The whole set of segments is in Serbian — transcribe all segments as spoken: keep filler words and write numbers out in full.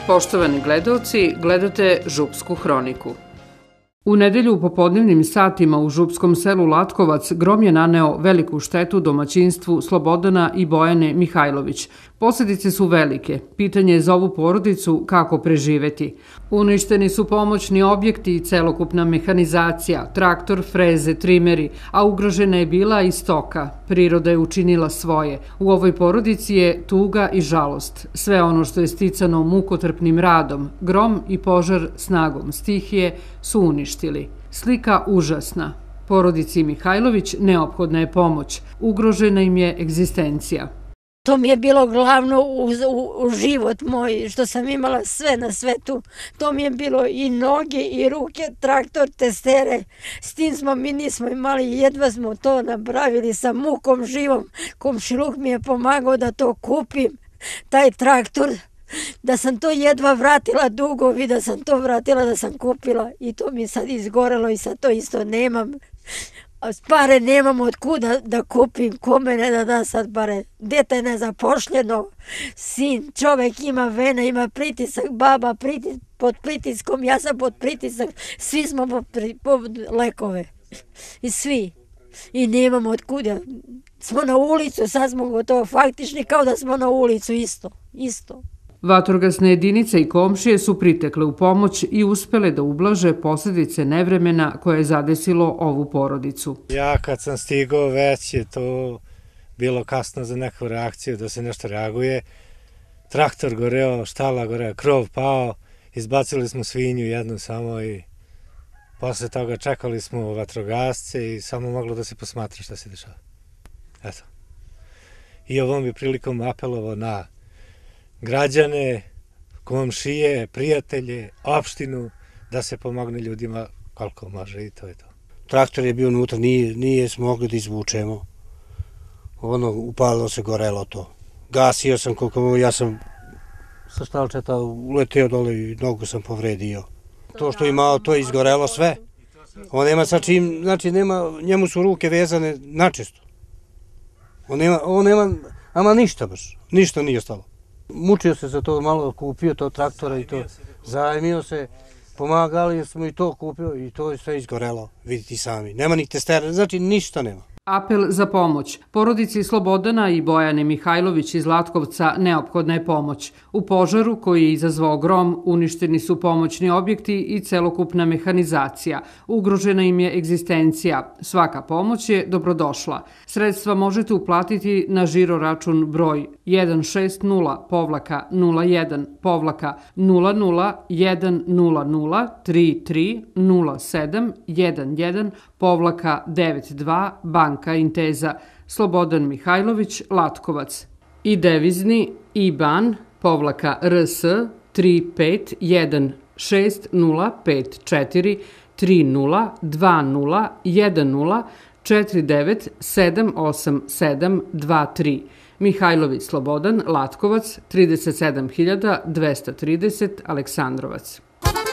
Poštovani gledaoci, gledate Župsku hroniku. U nedelju u popodnevnim satima u župskom selu Latkovac grom je naneo veliku štetu domaćinstvu Slobodana i Bojane Mihajlović. Posledice su velike. Pitanje je za ovu porodicu kako preživeti. Uništeni su pomoćni objekti i celokupna mehanizacija, traktor, freze, trimeri, a ugrožena je bila i stoka. Priroda je učinila svoje. U ovoj porodici je tuga i žalost. Sve ono što je sticano mukotrpnim radom, grom i požar snagom stihije su uništili. Slika užasna. Porodici Mihajlović neophodna je pomoć. Ugrožena im je egzistencija. To mi je bilo glavno u, u, u život moj, što sam imala sve na svetu. To mi je bilo i noge i ruke, traktor, testere. S tim smo mi nismo imali, jedva smo to napravili sa mukom živom. Komšiluk mi je pomagao da to kupim, taj traktor. Da sam to jedva vratila dugovi, da sam to vratila, da sam kupila. I to mi sad izgorelo i sad to isto nemam. Pare nemam od kuda da kupim, kome ne da da sad pare. Dete je nezapošljeno, sin, čovek ima vene, ima pritisak, baba pritis, pod pritiskom, ja sam pod pritisak, svi smo pod, pod lekove. I svi. I nemamo od kuda. Smo na ulicu, sad smo gotovo faktični kao da smo na ulicu, isto, isto. Vatrogasne jedinice i komšije su pritekle u pomoć i uspele da ublaže posljedice nevremena koje je zadesilo ovu porodicu. Ja kad sam stigao već je to bilo kasno za neku reakciju, da se nešto reaguje. Traktor goreo, štala goreo, krov pao, izbacili smo svinju jednu samo i posle toga čekali smo vatrogasce i samo moglo da se posmatra šta se dešava. Eto. I ovom bi prilikom apelovao na građane, komšije, prijatelje, opštinu, da se pomogne ljudima koliko može i to je to. Traktor je bio unutra, nije, nije smo mogli da izvučemo. Ono, upalilo se, gorelo to. Gasio sam koliko, ja sam sa štalčeta uleteo dole i nogu sam povredio. To što imao, to je izgorelo sve. On nema sa čim, znači nema, njemu su ruke vezane načisto. On nema, on nema, ama ništa baš, ništa nije ostalo. Mučio se za to, malo kupio to traktora i to, zajmio se, pomagali smo i to kupio i to je sve izgorelo, vidite sami. Nema ni testera, znači ništa nema. Apel za pomoć. Porodici Slobodana i Bojane Mihajlović iz Latkovca neophodna je pomoć. U požaru koji je izazvao grom uništeni su pomoćni objekti i celokupna mehanizacija. Ugrožena im je egzistencija. Svaka pomoć je dobrodošla. Sredstva možete uplatiti na žiro račun broj jedan šest nula nula jedan nula nula jedan nula nula tri tri nula sedam jedan jedan devet dva Banka Inteza, Slobodan Mihajlović, Latkovac. I devizni I B A N povlaka R S tri pet jedan šest nula pet četiri tri nula dva nula jedan nula četiri devet sedam osam sedam dva tri. Mihajlović Slobodan, Latkovac, trideset sedam hiljada dvesta trideset, Aleksandrovac.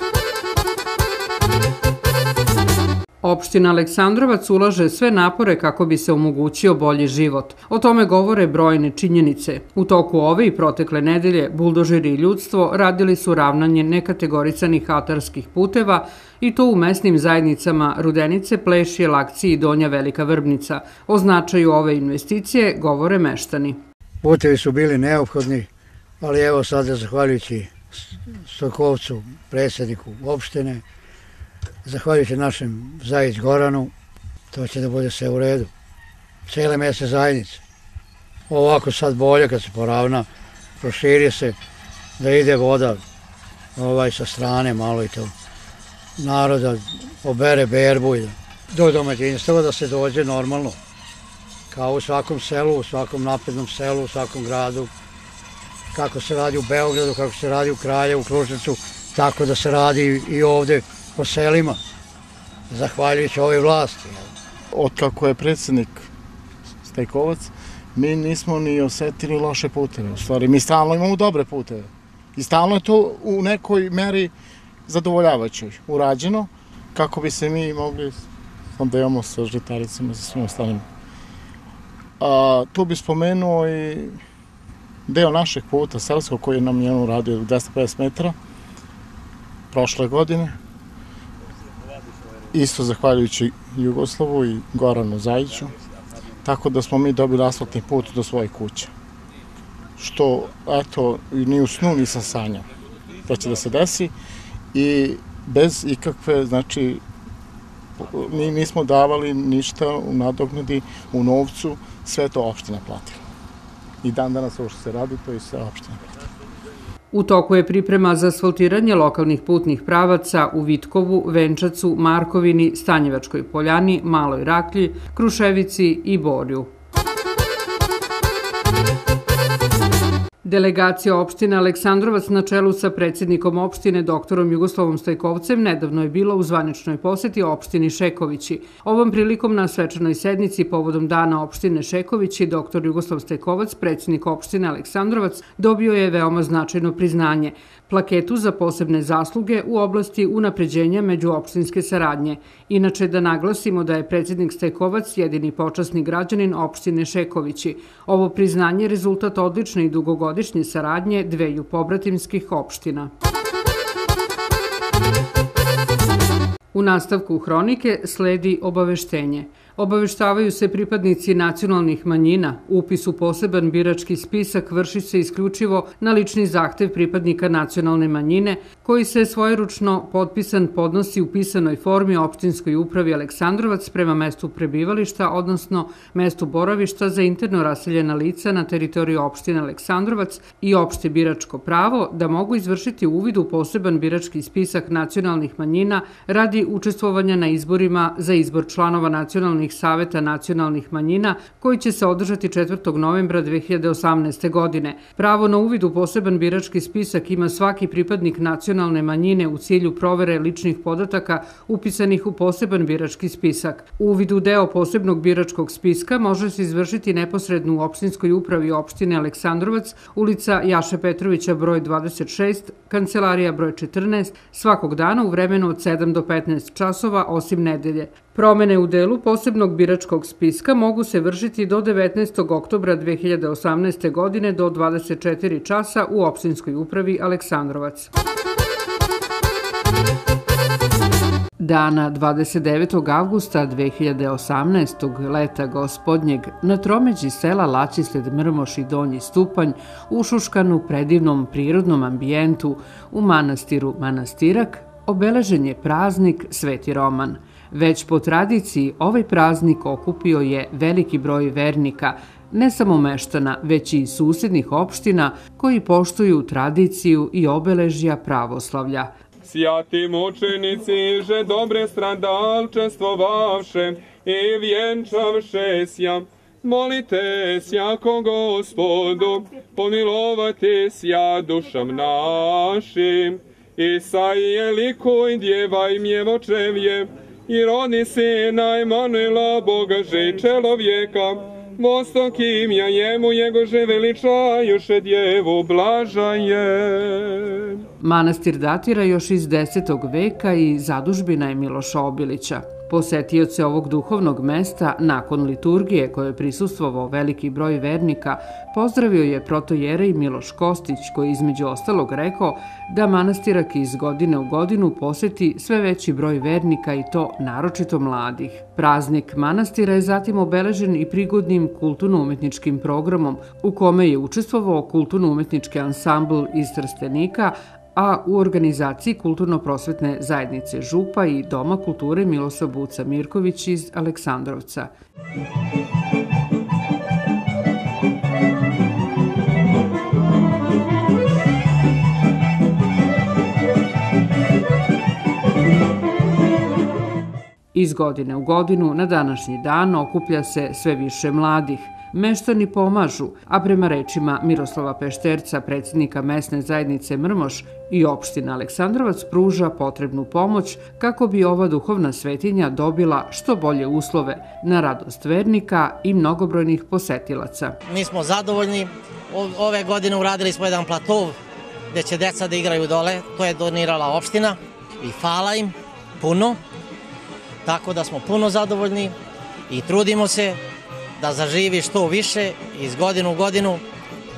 Opština Aleksandrovac ulaže sve napore kako bi se omogućio bolji život. O tome govore brojne činjenice. U toku ove i protekle nedelje buldožeri i ljudstvo radili su ravnanje nekategorisanih atarskih puteva i to u mesnim zajednicama Rudenice, Plešije, Lakci i Donja Velika Vrbnica. O značaju ove investicije govore meštani. Putevi su bili neophodni, ali evo sada zahvaljujući Stokovcu, predsjedniku opštine, zahvaljujući našem Zajić Goranu, to će da bude sve u redu. Cijele mesne zajednice. Ovako sad bolje kad se poravna, proširi se, da ide voda ovaj, sa strane malo i to. Naroda obere berbu i da, do domaćinstva da se dođe normalno. Kao u svakom selu, u svakom naprednom selu, u svakom gradu. Kako se radi u Beogradu, kako se radi u Kraljevu, u Kruševcu, tako da se radi i ovde po selima, zahvaljujući ovoj vlasti. Otkako je predsjednik Stajkovac, mi nismo ni osetili loše puteve. U stvari, mi stalno imamo dobre puteve. I stalno je to u nekoj meri zadovoljavajućoj, urađeno, kako bi se mi mogli da imamo sa žitaricama, sa svim ostalim. A, tu bi spomenuo i deo našeg puta selskog koji nam je on uradio dvesta pedeset metara prošle godine, isto zahvaljujući Jugoslavu i Goranu Zajiću, tako da smo mi dobili asfaltni put do svoje kuće. Što, eto, ni u snu nisam sanjao da će da se desi i bez ikakve, znači, mi nismo davali ništa u nadoknadi, u novcu, sve to opština platila. I dan danas ovo što se radi, to i sve opština platila. U toku je priprema za asfaltiranje lokalnih putnih pravaca u Vitkovu, Venčacu, Markovini, Stanjevačkoj Poljani, Maloj Raklji, Kruševici i Borju. Delegacija opštine Aleksandrovac na čelu sa predsjednikom opštine doktorom Jugoslavom Stojkovcem nedavno je bila u zvaničnoj poseti opštini Šekovići. Ovom prilikom na svečanoj sednici povodom dana opštine Šekovići doktor Jugoslav Stojkovac, predsjednik opštine Aleksandrovac, dobio je veoma značajno priznanje – plaketu za posebne zasluge u oblasti unapređenja međuopštinske saradnje. Inače, da naglasimo da je predsjednik Stojkovac jedini počasni građanin opštine Šekovići. Ovo priznanje je rezultat odlične i dugogodišnje saradnje dveju pobratimskih opština. U nastavku hronike sledi obaveštenje. Obaveštavaju se pripadnici nacionalnih manjina. Upis u poseban birački spisak vrši se isključivo na lični zahtev pripadnika nacionalne manjine, koji se svojeručno potpisan podnosi u pisanoj formi opštinskoj upravi Aleksandrovac prema mestu prebivališta, odnosno mestu boravišta za interno raseljena lica na teritoriji opštine Aleksandrovac i opšte biračko pravo da mogu izvršiti uvid u poseban birački spisak nacionalnih manjina radi učestvovanja na izborima za izbor članova nacionalnih saveta nacionalnih manjina koji će se održati četvrtog novembra dve hiljade osamnaeste. godine. Pravo na uvid u poseban birački spisak ima svaki pripadnik nacionalne manjine u cilju provere ličnih podataka upisanih u poseban birački spisak. Uvid u deo posebnog biračkog spiska može se izvršiti neposredno u opštinskoj upravi opštine Aleksandrovac, ulica Jaše Petrovića broj dvadeset šest, kancelarija broj četrnaest, svakog dana u vremenu od sedam do petnaest časova, osim nedelje. Promene u delu posebnog biračkog spiska mogu se vršiti do devetnaestog oktobra dve hiljade osamnaeste. godine do dvadeset četiri časa u opštinskoj upravi Aleksandrovac. Dana dvadeset devetog avgusta dve hiljade osamnaestog. leta gospodnjeg na tromeđi sela Laćisled, Mrmoš i Donji Stupanj u šuškanu predivnom prirodnom ambijentu u manastiru Manastirak obeležen je praznik Sveti Roman. Već po tradiciji ovaj praznik okupio je veliki broj vernika, ne samo meštana, već i susednih opština koji poštuju tradiciju i obeležja pravoslavlja. Sjati mučenici, že dobre stradalčestvovavše i vjenčavše sja, molite sjako Gospodu, pomilovati sja dušam našim. Isaije likuj djevaj mjevočevje, i rodi sina Emanuela, Boga že i čelovjeka, vostokim ja jemu jegože veličajuše djevu blaža je. Manastir datira još iz desetog veka i zadužbina je Miloša Obilića. Posetioce ovog duhovnog mesta, nakon liturgije koje je prisustvovao veliki broj vernika, pozdravio je protojerej Miloš Kostić, koji između ostalog rekao da manastirak iz godine u godinu poseti sve veći broj vernika i to naročito mladih. Praznik manastira je zatim obeležen i prigodnim kulturno-umetničkim programom u kome je učestvovao kulturno-umetnički ansambl iz Trstenika, a u organizaciji Kulturno-prosvetne zajednice Župa i Doma kulture Milosa Buca Mirković iz Aleksandrovca. Iz godine u godinu na današnji dan okuplja se sve više mladih. Meštani pomažu, a prema rečima Miroslava Pešterca, predsjednika mesne zajednice Mrmoš, i opština Aleksandrovac pruža potrebnu pomoć kako bi ova duhovna svetinja dobila što bolje uslove na radost vernika i mnogobrojnih posetilaca. Mi smo zadovoljni. Ove godine uradili smo jedan platov gde će deca da igraju dole. To je donirala opština i hvala im puno. Tako da smo puno zadovoljni i trudimo se da zaživi što više iz godinu u godinu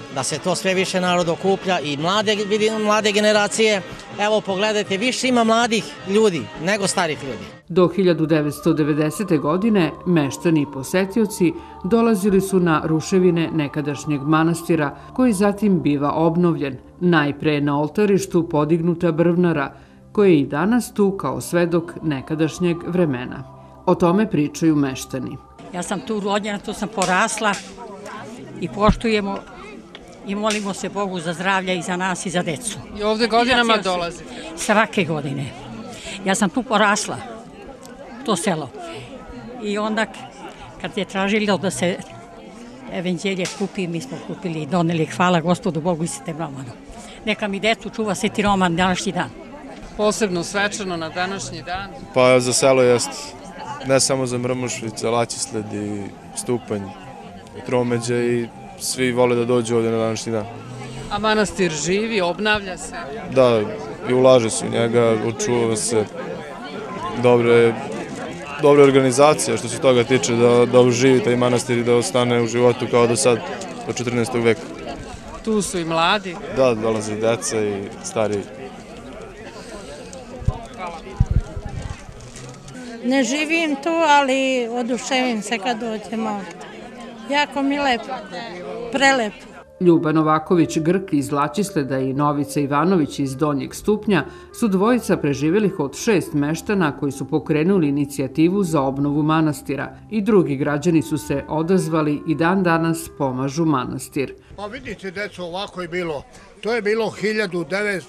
da se to sve više narod okuplja i mlade, vidim, mlade generacije. Evo pogledajte, više ima mladih ljudi nego starih ljudi. Do hiljadu devetsto devedesete. godine meštani i posetioci dolazili su na ruševine nekadašnjeg manastira, koji zatim biva obnovljen, najpre na oltarištu podignuta brvnara, koja je i danas tu kao svedok nekadašnjeg vremena. O tome pričaju meštani. Ja sam tu rođena, tu sam porasla i poštujemo i molimo se Bogu za zdravlje i za nas i za decu. I ovde godinama dolazite? Svake godine. Ja sam tu porasla, to selo. I onda kad je tražilo da se evanđelje kupi, mi smo kupili i doneli. Hvala Gospodu Bogu i Svetom Romanu. Neka mi decu čuva Sveti Roman današnji dan. Posebno svečano na današnji dan? Pa za selo jest. Ne samo za Mrmošvice, Laćisled i Stupanj, Tromeđe i svi vole da dođu ovdje na današnji dan. A manastir živi, obnavlja se? Da, i ulaže se u njega, očuva se dobre, dobre organizacije što se toga tiče, da, da uživi taj manastir i da ostane u životu kao do sad, do četrnaestog veka. Tu su i mladi? Da, dolaze i deca i stariji. Ne živim tu, ali oduševim se kad dođem ovdje. Jako mi lepo, prelepo. Ljuba Novaković-Grk iz Laćisleda i Novica Ivanović iz Donjeg Stupnja su dvojica preživelih od šest meštana koji su pokrenuli inicijativu za obnovu manastira i drugi građani su se odazvali i dan danas pomažu manastir. Pa vidite, deco, ovako je bilo. To je bilo hiljadu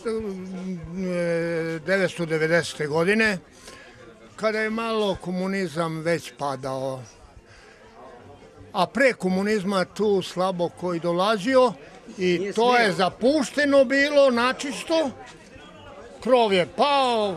devetsto devedesete. godine, kada je malo komunizam već padao. A pre komunizma tu slabo koji dolazio i to je zapušteno bilo načisto, krov je pao,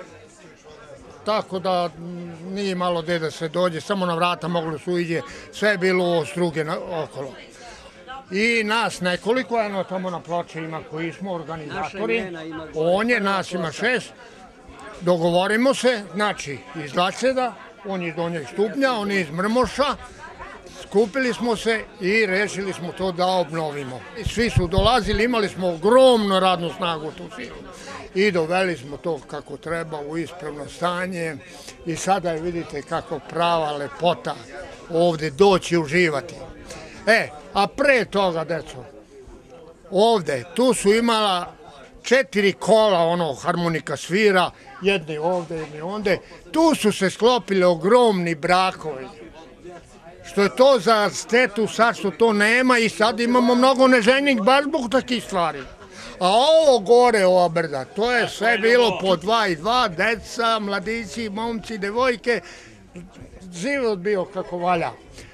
tako da nije malo gde da se dođe, samo na vrata moglo su iđe, sve je bilo struge okolo. I nas nekoliko, eno tamo na ploče ima koji smo organizatori, on je, nas ima šest, dogovorimo se, znači iz Laćeda, on je iz Donjeg Stupnja, on je iz Mrmoša, skupili smo se i rešili smo to da obnovimo. Svi su dolazili, imali smo ogromnu radnu snagu tu svi. I doveli smo to kako treba u ispravno stanje i sada vidite kako prava lepota ovde doći i uživati. E, a pre toga, deco, ovde, tu su imala četiri kola, ono, harmonika svira, jedni ovde, jedni onde. Tu su se sklopili ogromni brakovi. Što je to za stetu, sad što to nema i sad imamo mnogo neženih baš zbog takih stvari. A ovo gore, ova brda, to je sve bilo po dva i dva, deca, mladići, momci, devojke, život bio kako valja.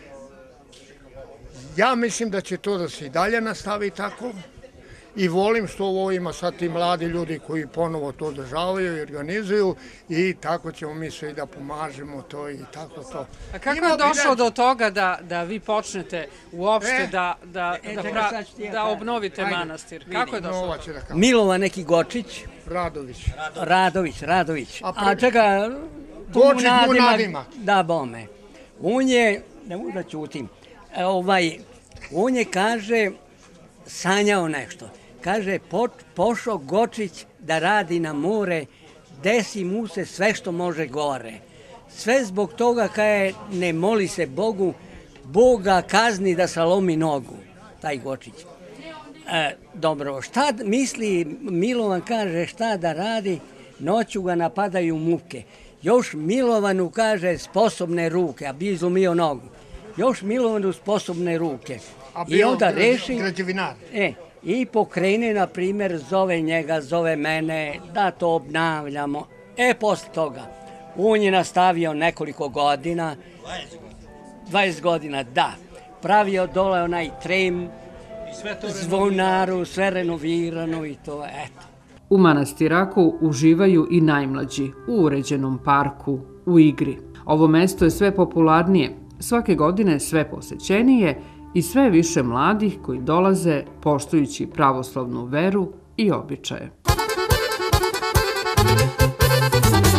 Ja mislim da će to da se i dalje nastavi tako i volim što ovo ima sad ti mladi ljudi koji ponovo to održavaju i organizuju i tako ćemo mi sve i da pomažemo to i tako to. A kako je došlo do toga da, da vi počnete uopšte da, da, da, pra, da obnovite manastir? Kako je došlo? Milova neki Gočić. Radović. Radović, Radović. A čeka... Gočić mu nadimak. Da, bome. On je, ne mogu da ćutim, ovaj, on je, kaže, sanjao nešto. Kaže, pošao Gočić da radi na more, desi mu se sve što može gore. Sve zbog toga kaže, ne moli se Bogu, Boga kazni da salomi nogu, taj Gočić. E, dobro, šta misli, Milovan kaže šta da radi, noću ga napadaju muke. Još Milovanu kaže sposobne ruke, a bi izlomio nogu. Još Milovanu sposobne ruke. I onda reši... građevinar. E, i pokrene, na primjer, zove njega, zove mene, da to obnavljamo. E, posle toga, on je nastavio nekoliko godina, dvadeset godina, da, pravio dole onaj trem, zvonaru, sve renovirano i to, eto. U manastiraku uživaju i najmlađi, u uređenom parku, u igri. Ovo mesto je sve popularnije, svake godine sve posećenije i sve više mladih koji dolaze poštujući pravoslavnu veru i običaje.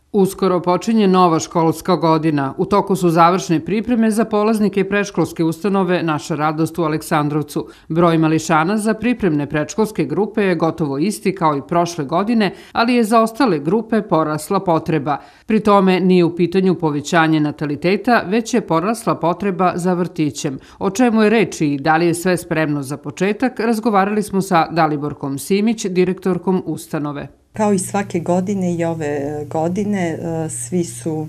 Uskoro počinje nova školska godina. U toku su završne pripreme za polaznike predškolske ustanove Naša radost u Aleksandrovcu. Broj mališana za pripremne predškolske grupe je gotovo isti kao i prošle godine, ali je za ostale grupe porasla potreba. Pri tome nije u pitanju povećanje nataliteta, već je porasla potreba za vrtićem. O čemu je reč i da li je sve spremno za početak, razgovarali smo sa Daliborkom Simić, direktorkom ustanove. Kao i svake godine i ove godine, svi su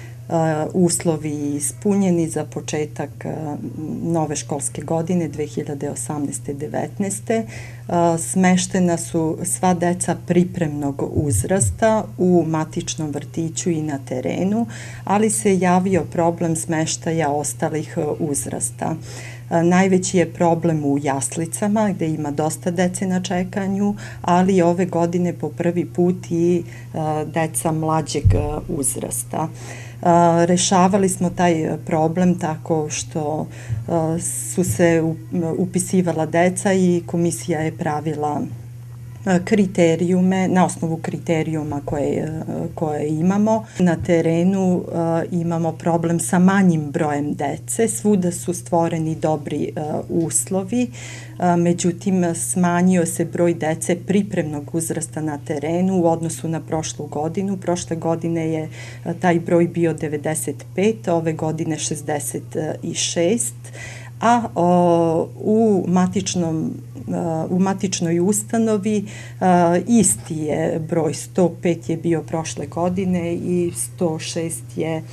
uslovi ispunjeni za početak nove školske godine dve hiljade osamnaeste devetnaeste. Smeštena su sva deca pripremnog uzrasta u matičnom vrtiću i na terenu, ali se javio problem smeštaja ostalih uzrasta. Najveći je problem u jaslicama gde ima dosta dece na čekanju, ali ove godine po prvi put i deca mlađeg uzrasta. Rešavali smo taj problem tako što su se upisivala deca i komisija je pravila kriterijume, na osnovu kriterijuma koje, koje imamo. Na terenu uh, imamo problem sa manjim brojem dece, svuda su stvoreni dobri uh, uslovi, uh, međutim smanjio se broj dece pripremnog uzrasta na terenu u odnosu na prošlu godinu. Prošle godine je uh, taj broj bio devedeset pet, ove godine šezdeset šest, a o, u matičnom u matičnoj ustanovi isti je broj, sto pet je bio prošle godine i sto šest je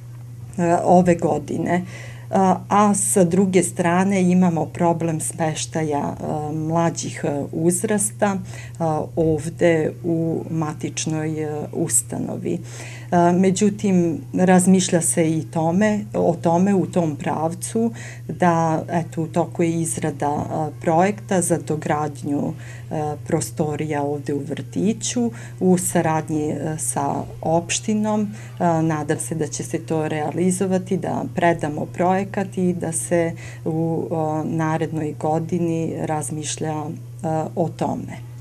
ove godine. A sa druge strane imamo problem smeštaja mlađih uzrasta ovde u matičnoj ustanovi. Međutim, razmišlja se i tome, o tome u tom pravcu da eto, u toku je izrada projekta za dogradnju prostorija ovde u vrtiću u saradnji sa opštinom. Nadam se da će se to realizovati, da predamo projekat i da se u narednoj godini razmišlja o tome.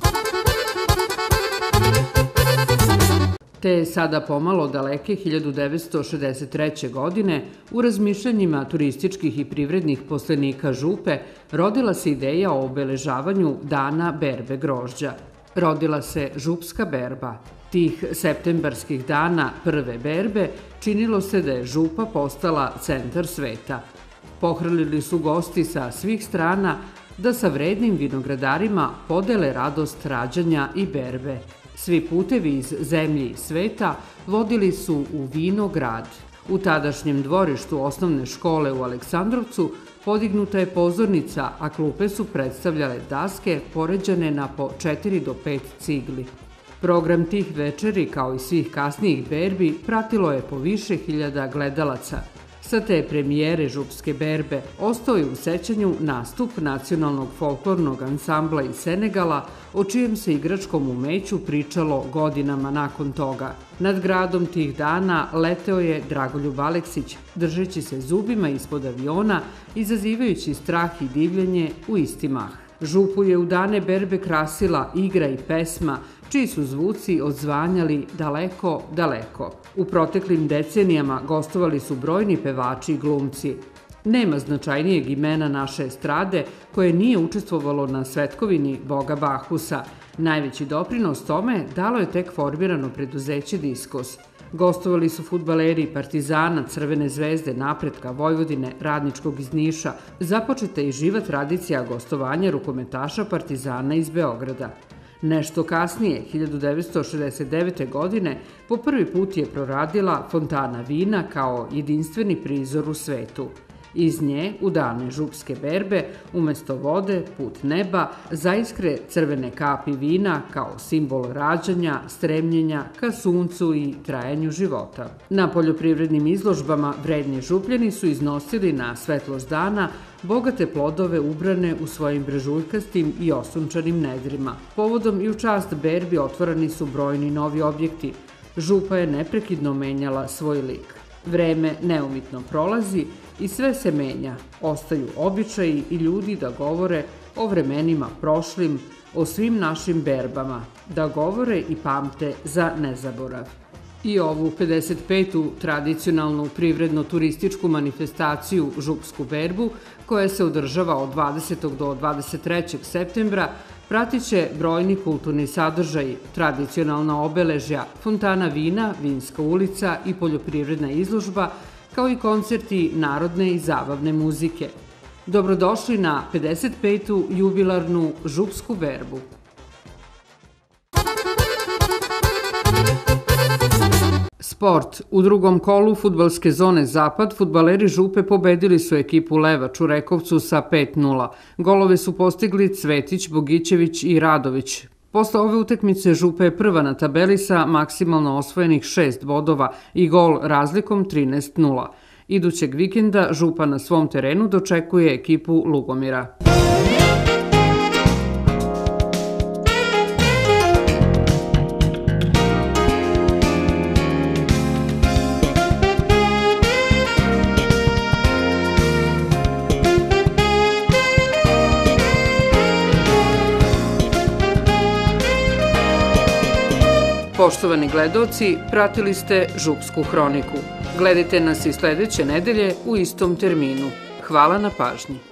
Te sada pomalo daleke hiljadu devetsto šezdeset treće. godine u razmišljanjima turističkih i privrednih poslenika Župe rodila se ideja o obeležavanju Dana berbe grožđa. Rodila se župska berba. Tih septembarskih dana prve berbe činilo se da je Župa postala centar sveta. Pohrlili su gosti sa svih strana da sa vrednim vinogradarima podele radost rađanja i berbe. Svi putevi iz zemlje i sveta vodili su u Vinograd. U tadašnjem dvorištu osnovne škole u Aleksandrovcu podignuta je pozornica, a klupe su predstavljale daske poređane na po četiri do pet cigli. Program tih večeri, kao i svih kasnijih berbi, pratilo je po više hiljada gledalaca. Sa te premijere župske berbe ostao je u sećanju nastup nacionalnog folklornog ansambla iz Senegala, o čijem se igračkom umeću pričalo godinama nakon toga. Nad gradom tih dana leteo je Dragoljub Aleksić, držeći se zubima ispod aviona, izazivajući strah i divljenje u isti mah. Župu je u dane berbe krasila igra i pesma, čiji su zvuci odzvanjali daleko, daleko. U proteklim decenijama gostovali su brojni pevači i glumci. Nema značajnijeg imena naše estrade koje nije učestvovalo na svetkovini Boga Bahusa. Najveći doprinos tome dalo je tek formirano preduzeće Diskos. Gostovali su fudbaleri Partizana, Crvene zvezde, Napretka, Vojvodine, Radničkog iz Niša. Započeta je i živa tradicija gostovanja rukometaša Partizana iz Beograda. Nešto kasnije, hiljadu devetsto šezdeset devete. godine, po prvi put je proradila fontana vina kao jedinstveni prizor u svetu. Iz nje, u dane župske berbe, umesto vode, put neba, zaiskre crvene kapi vina kao simbol rađanja, stremljenja ka suncu i trajanju života. Na poljoprivrednim izložbama vredni župljani su iznosili na svetlost dana bogate plodove ubrane u svojim brežuljkastim i osunčanim nedrima. Povodom i u čast berbi otvorani su brojni novi objekti. Župa je neprekidno menjala svoj lik. Vreme neumitno prolazi i sve se menja. Ostaju običaji i ljudi da govore o vremenima prošlim, o svim našim berbama, da govore i pamte za nezaborav. I ovu pedeset petu tradicionalnu privredno-turističku manifestaciju Župsku berbu, koja se održava od dvadesetog do dvadeset trećeg septembra, pratit će brojni kulturni sadržaji, tradicionalna obeležja, fontana vina, vinska ulica i poljoprivredna izložba, kao i koncerti narodne i zabavne muzike. Dobrodošli na pedeset petu jubilarnu Župsku berbu. Sport. U drugom kolu fudbalske zone Zapad fudbaleri Župe pobedili su ekipu Levač u Rekovcu sa pet nula. Golove su postigli Cvetić, Bogićević i Radović. Posle ove utakmice Župa je prva na tabeli sa maksimalno osvojenih šest bodova i gol razlikom trinaest nula. Idućeg vikenda Župa na svom terenu dočekuje ekipu Lugomira. Poštovani gledaoci, pratili ste Župsku hroniku. Gledajte nas i sledeće nedelje u istom terminu. Hvala na pažnji.